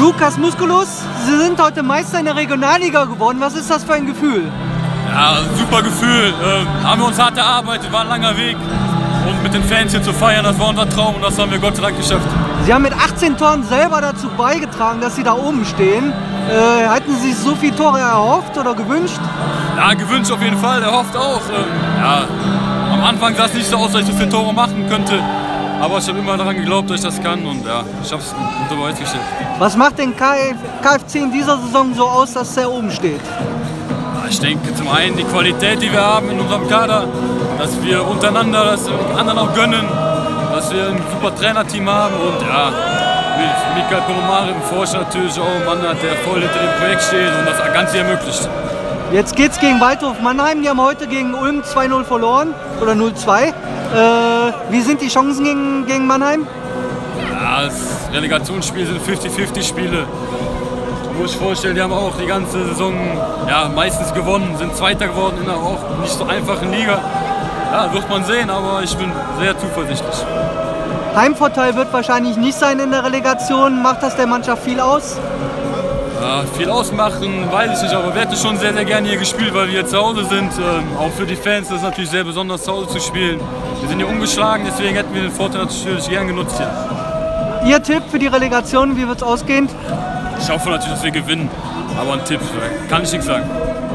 Lukas Musculus, Sie sind heute Meister in der Regionalliga geworden. Was ist das für ein Gefühl? Ja, super Gefühl. Haben wir uns hart erarbeitet, war ein langer Weg. Und mit den Fans hier zu feiern, das war unser Traum und das haben wir Gott sei Dank geschafft. Sie haben mit 18 Toren selber dazu beigetragen, dass Sie da oben stehen. Hatten Sie sich so viele Tore erhofft oder gewünscht? Ja, gewünscht auf jeden Fall, erhofft auch. Ja, am Anfang sah es nicht so aus, dass ich so viele Tore machen könnte. Aber ich habe immer daran geglaubt, dass ich das kann und ja, ich habe es unter Beweis gestellt. Was macht den KFC in dieser Saison so aus, dass er oben steht? Ich denke zum einen die Qualität, die wir haben in unserem Kader, dass wir untereinander das anderen auch gönnen, dass wir ein super Trainerteam haben und ja, mit Mikael Polomare im Vorstand natürlich auch ein Mann hat, der voll hinter dem Projekt steht und das Ganze ermöglicht. Jetzt geht's gegen Waldhof Mannheim, die haben heute gegen Ulm 2-0 verloren oder 0-2. Wie sind die Chancen gegen Mannheim? Ja, das Relegationsspiel sind 50-50 Spiele. Man muss sich vorstellen, die haben auch die ganze Saison ja, meistens gewonnen, sind Zweiter geworden in einer auch nicht so einfachen Liga. Ja, wird man sehen, aber ich bin sehr zuversichtlich. Heimvorteil wird wahrscheinlich nicht sein in der Relegation. Macht das der Mannschaft viel aus? Ja, viel ausmachen, weiß ich nicht, aber wir hätten schon sehr, sehr gerne hier gespielt, weil wir hier zu Hause sind. Auch für die Fans ist es natürlich sehr besonders, zu Hause zu spielen. Wir sind hier ungeschlagen, deswegen hätten wir den Vorteil natürlich gern genutzt hier. Ihr Tipp für die Relegation, wie wird es ausgehen? Ich hoffe natürlich, dass wir gewinnen, aber ein Tipp kann ich nichts sagen.